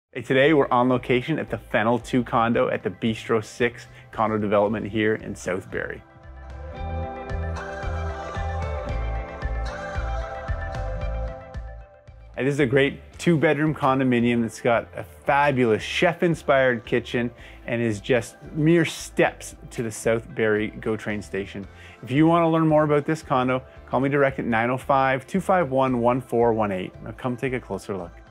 Hey, today we're on location at the Fennel 2 condo at the Bistro 6 condo development here in Southbury. And this is a great 2-bedroom condominium that's got a fabulous chef-inspired kitchen and is just mere steps to the Southbury GO train station. If you want to learn more about this condo, call me direct at 905-251-1418. Now come take a closer look.